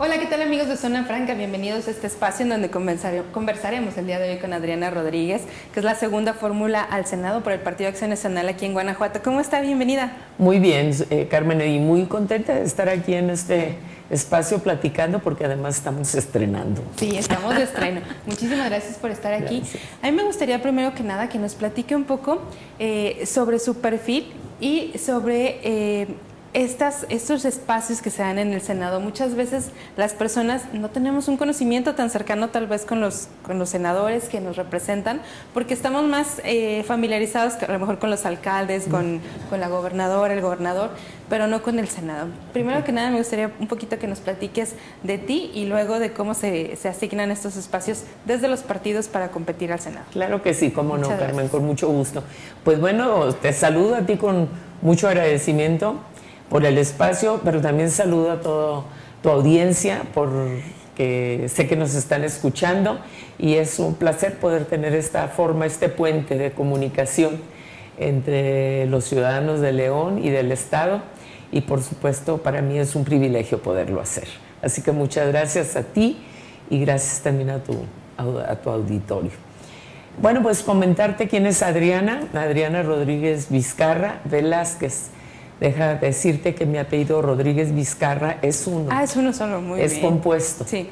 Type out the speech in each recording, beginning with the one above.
Hola, ¿qué tal amigos de Zona Franca? Bienvenidos a este espacio en donde conversaremos el día de hoy con Adriana Rodríguez, que es la segunda fórmula al Senado por el Partido Acción Nacional aquí en Guanajuato. ¿Cómo está? Bienvenida. Muy bien, Carmen, y muy contenta de estar aquí en este espacio platicando porque además estamos estrenando. Sí, estamos de estreno. Muchísimas gracias por estar aquí. Gracias. A mí me gustaría primero que nada que nos platique un poco sobre su perfil y sobre estos espacios que se dan en el Senado. Muchas veces las personas no tenemos un conocimiento tan cercano tal vez con los senadores que nos representan, porque estamos más familiarizados a lo mejor con los alcaldes, con la gobernadora, el gobernador, pero no con el Senado. Primero que nada me gustaría un poquito que nos platiques de ti y luego de cómo se asignan estos espacios desde los partidos para competir al Senado. Claro que sí, cómo no, Muchas Carmen, gracias. con mucho gusto. Pues bueno, te saludo a ti con mucho agradecimiento por el espacio, pero también saludo a toda tu audiencia, porque sé que nos están escuchando y es un placer poder tener esta forma, este puente de comunicación entre los ciudadanos de León y del Estado, y por supuesto para mí es un privilegio poderlo hacer. Así que muchas gracias a ti y gracias también a tu auditorio. Bueno, pues comentarte quién es Adriana Rodríguez Vizcarra Velázquez. Deja decirte que mi apellido Rodríguez Vizcarra es uno. Ah, es uno solo, muy bien. Es compuesto. Sí.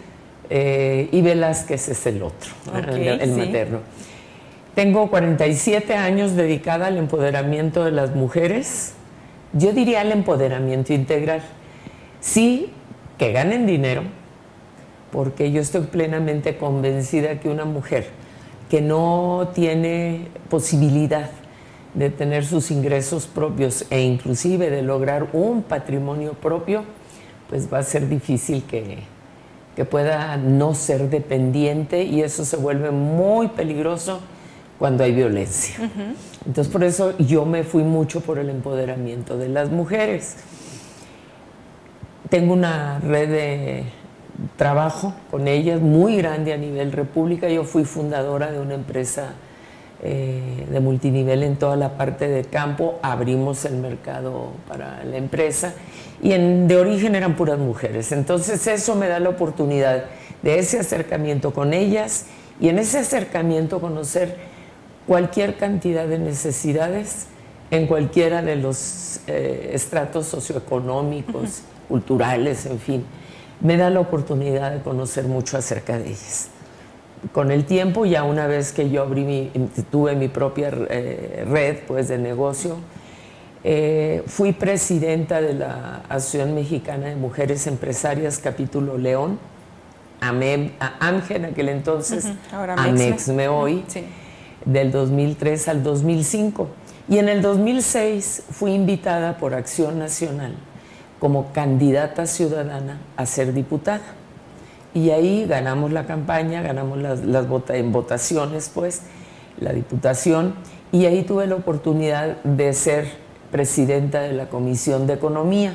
Y Velázquez es el otro, Okay, el sí. materno. Tengo 47 años dedicada al empoderamiento de las mujeres. Yo diría al empoderamiento integral. Sí, que ganen dinero, porque yo estoy plenamente convencida que una mujer que no tiene posibilidad de tener sus ingresos propios e inclusive de lograr un patrimonio propio, pues va a ser difícil que pueda no ser dependiente, y eso se vuelve muy peligroso cuando hay violencia. Entonces por eso yo me fui mucho por el empoderamiento de las mujeres. Tengo una red de trabajo con ellas muy grande a nivel república. Yo fui fundadora de una empresa de multinivel en toda la parte de campo. Abrimos el mercado para la empresa y de origen eran puras mujeres. Entonces eso me da la oportunidad de ese acercamiento con ellas, y en ese acercamiento conocer cualquier cantidad de necesidades en cualquiera de los estratos socioeconómicos, culturales, en fin. Me da la oportunidad de conocer mucho acerca de ellas. Con el tiempo, ya una vez que yo tuve mi propia red pues, de negocio, fui presidenta de la Asociación Mexicana de Mujeres Empresarias, capítulo León, AMGE en aquel entonces, Ahora AMEXME hoy, sí. Del 2003 al 2005. Y en el 2006 fui invitada por Acción Nacional como candidata ciudadana a ser diputada. Y ahí ganamos la campaña, ganamos en votaciones, pues, la diputación, y ahí tuve la oportunidad de ser presidenta de la Comisión de Economía.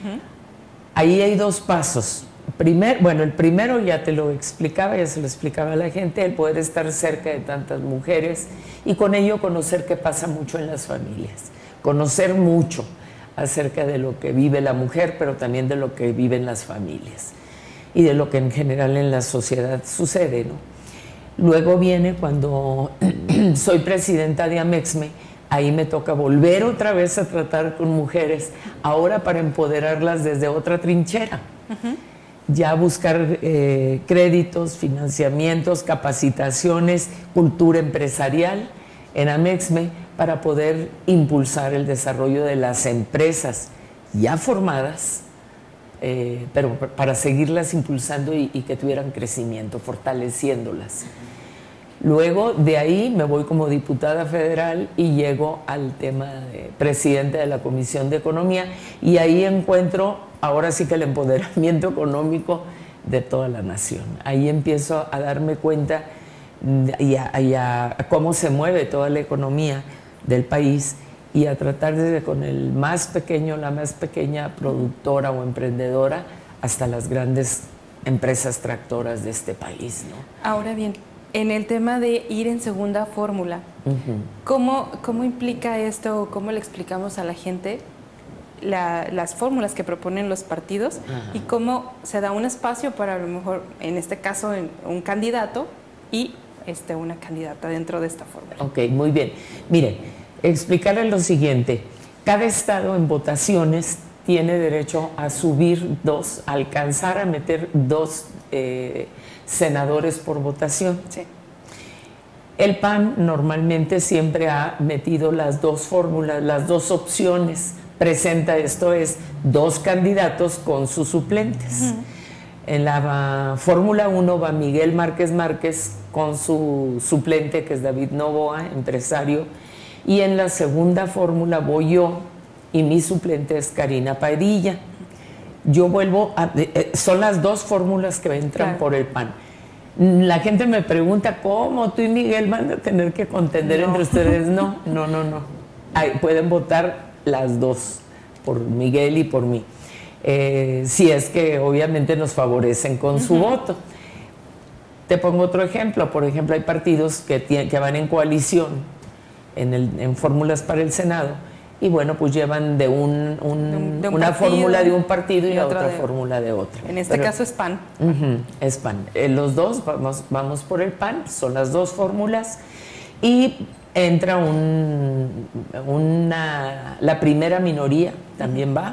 Ahí hay dos pasos. El primero ya te lo explicaba, ya se lo explicaba a la gente, el poder estar cerca de tantas mujeres y con ello conocer qué pasa mucho en las familias, conocer mucho acerca de lo que vive la mujer, pero también de lo que viven las familias y de lo que en general en la sociedad sucede, ¿no? Luego viene cuando soy presidenta de AMEXME, ahí me toca volver otra vez a tratar con mujeres, ahora para empoderarlas desde otra trinchera. Ya buscar créditos, financiamientos, capacitaciones, cultura empresarial en AMEXME para poder impulsar el desarrollo de las empresas ya formadas, pero para seguirlas impulsando y que tuvieran crecimiento, fortaleciéndolas. Luego de ahí me voy como diputada federal y llego al tema de presidente de la Comisión de Economía, y ahí encuentro ahora sí que el empoderamiento económico de toda la nación. Ahí empiezo a darme cuenta y a cómo se mueve toda la economía del país, y a tratar desde con el más pequeño, la más pequeña productora o emprendedora, hasta las grandes empresas tractoras de este país, ¿no? Ahora bien, en el tema de ir en segunda fórmula, ¿cómo implica esto? ¿Cómo le explicamos a la gente las fórmulas que proponen los partidos y cómo se da un espacio para a lo mejor, en este caso, un candidato y una candidata dentro de esta fórmula. Ok, muy bien. Miren, explicarles lo siguiente. Cada estado en votaciones tiene derecho a subir dos, alcanzar a meter dos senadores por votación. Sí. El PAN normalmente siempre ha metido las dos fórmulas, las dos opciones. Presenta esto es dos candidatos con sus suplentes. En la Fórmula 1 va Miguel Márquez Márquez con su suplente, que es David Novoa, empresario. Y en la segunda fórmula voy yo y mi suplente es Karina Padilla. Yo vuelvo a... son las dos fórmulas que entran por el PAN. La gente me pregunta, ¿cómo tú y Miguel van a tener que contender entre ustedes? No. Pueden votar las dos, por Miguel y por mí. Si es que obviamente nos favorecen con su voto. Te pongo otro ejemplo. Por ejemplo, hay partidos que van en coalición en fórmulas para el Senado. Y bueno, pues llevan de una fórmula de un partido y la otra fórmula de otro. En este caso es PAN. Es PAN. Los dos vamos por el PAN, son las dos fórmulas. Y entra la primera minoría, también va.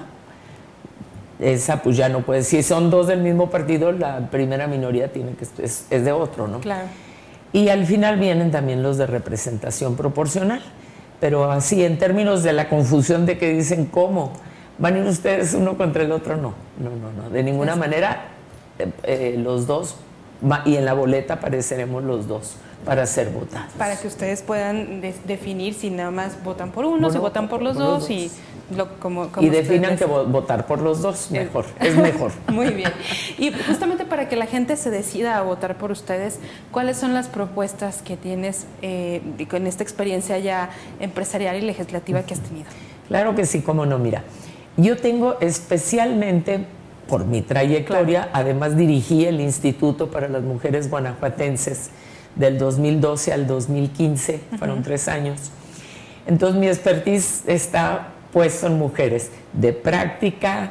Esa pues ya no puede. Si son dos del mismo partido, la primera minoría es de otro, ¿no? Claro. Y al final vienen también los de representación proporcional. Pero así, en términos de la confusión de que dicen, ¿cómo? ¿Van a ir ustedes uno contra el otro? No. De ninguna manera, los dos, y en la boleta apareceremos los dos para ser votados. Para que ustedes puedan definir si nada más votan por uno, si votan por los dos. Y definan que votar por los dos, mejor, es mejor. Muy bien. Y justamente para que la gente se decida a votar por ustedes, ¿cuáles son las propuestas que tienes con esta experiencia ya empresarial y legislativa que has tenido? Claro que sí, cómo no, mira. Yo tengo especialmente, por mi trayectoria, además dirigí el Instituto para las Mujeres Guanajuatenses del 2012 al 2015, fueron 3 años. Entonces mi expertise está puesto en mujeres, de práctica,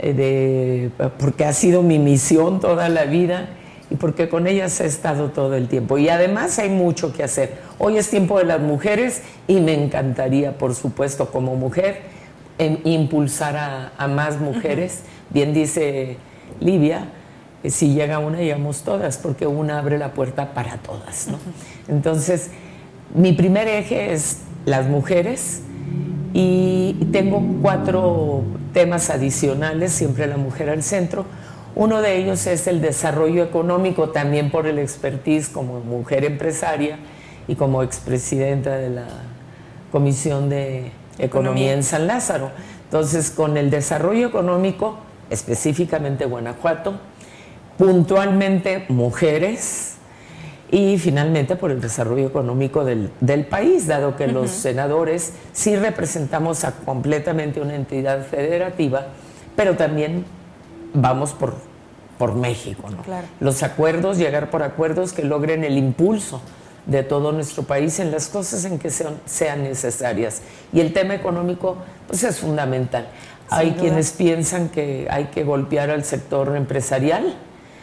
porque ha sido mi misión toda la vida y porque con ellas he estado todo el tiempo. Y además hay mucho que hacer. Hoy es tiempo de las mujeres y me encantaría, por supuesto, como mujer, impulsar a más mujeres. Bien dice Livia, si llega una, llegamos todas, porque una abre la puerta para todas, ¿no? Entonces, mi primer eje es las mujeres. Y tengo 4 temas adicionales, siempre la mujer al centro. Uno de ellos es el desarrollo económico, también por el expertise como mujer empresaria y como expresidenta de la Comisión de Economía en San Lázaro. Entonces, con el desarrollo económico, específicamente Guanajuato, puntualmente mujeres, y finalmente por el desarrollo económico del país, dado que los senadores sí representamos a completamente una entidad federativa, pero también vamos por México, ¿no? Claro. Los acuerdos, llegar por acuerdos que logren el impulso de todo nuestro país en las cosas en que sean necesarias. Y el tema económico, pues es fundamental. Hay quienes piensan que hay que golpear al sector empresarial,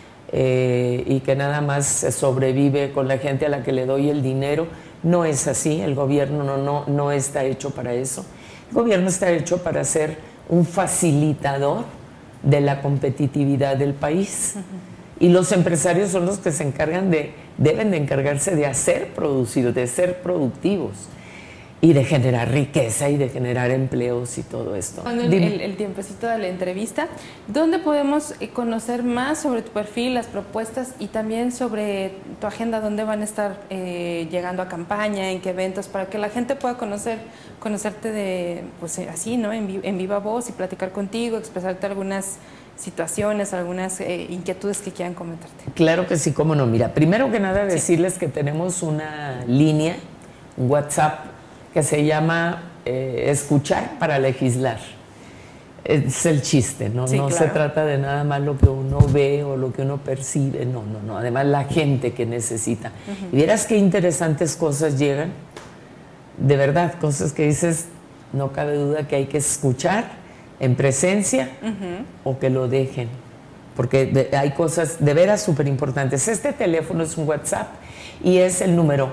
y que nada más se sobrevive con la gente a la que le doy el dinero. No es así, el gobierno no está hecho para eso. El gobierno está hecho para ser un facilitador de la competitividad del país. Y los empresarios son los que se encargan deben de encargarse de hacer producido, de ser productivos y de generar riqueza y de generar empleos y todo esto. El tiempecito de la entrevista, ¿dónde podemos conocer más sobre tu perfil, las propuestas y también sobre tu agenda? ¿Dónde van a estar llegando a campaña? ¿En qué eventos? Para que la gente pueda conocerte pues así, ¿no? En viva voz y platicar contigo, expresarte algunas situaciones, algunas inquietudes que quieran comentarte. Claro que sí, cómo no. Mira, primero que nada decirles que tenemos una línea, un WhatsApp, que se llama Escuchar para Legislar. Es el chiste, ¿no? Sí, no claro. Se trata de nada más lo que uno ve o lo que uno percibe, no. Además, la gente que necesita. Y vieras qué interesantes cosas llegan, de verdad, cosas que dices, no cabe duda que hay que escuchar en presencia o que lo dejen, porque hay cosas de veras súper importantes. Este teléfono es un WhatsApp y es el número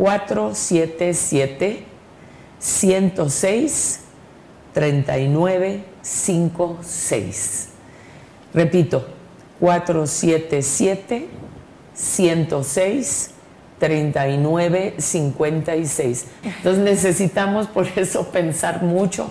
477-106-3956. Repito, 477-106-3956. Entonces necesitamos por eso pensar mucho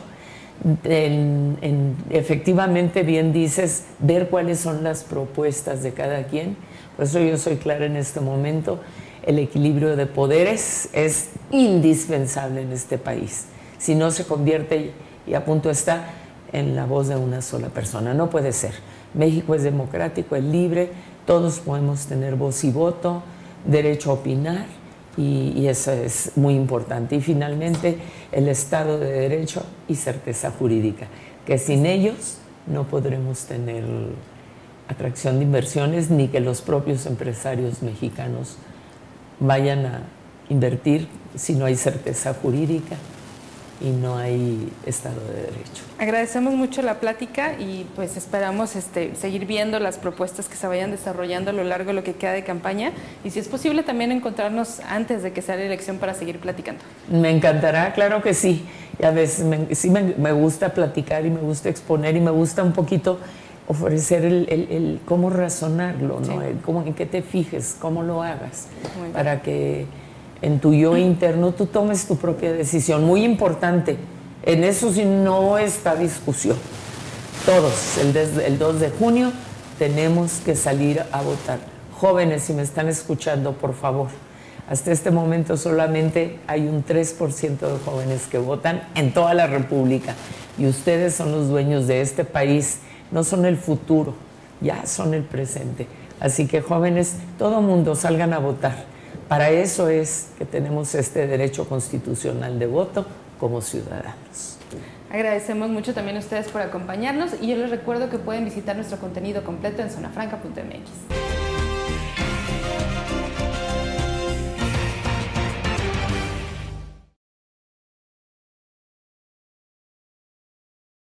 efectivamente, bien dices, ver cuáles son las propuestas de cada quien. Por eso yo soy clara en este momento, el equilibrio de poderes es indispensable en este país. Si no se convierte, y a punto está, en la voz de una sola persona. No puede ser. México es democrático, es libre, todos podemos tener voz y voto, derecho a opinar, y eso es muy importante. Y finalmente, el Estado de Derecho y certeza jurídica, que sin ellos no podremos tener atracción de inversiones ni que los propios empresarios mexicanos vayan a invertir si no hay certeza jurídica y no hay Estado de Derecho. Agradecemos mucho la plática y pues esperamos seguir viendo las propuestas que se vayan desarrollando a lo largo de lo que queda de campaña y si es posible también encontrarnos antes de que sea la elección para seguir platicando. Me encantará, claro que sí. Y a veces me gusta platicar y me gusta exponer y me gusta un poquito ofrecer el cómo razonarlo, ¿no? Sí. En qué te fijes, cómo lo hagas, para que en tu yo interno tú tomes tu propia decisión. Muy importante, en eso sí no está discusión. Todos, el 2 de junio, tenemos que salir a votar. Jóvenes, si me están escuchando, por favor, hasta este momento solamente hay un 3% de jóvenes que votan en toda la República y ustedes son los dueños de este país, no son el futuro, ya son el presente. Así que jóvenes, todo mundo salgan a votar. Para eso es que tenemos este derecho constitucional de voto como ciudadanos. Agradecemos mucho también a ustedes por acompañarnos y yo les recuerdo que pueden visitar nuestro contenido completo en zonafranca.mx.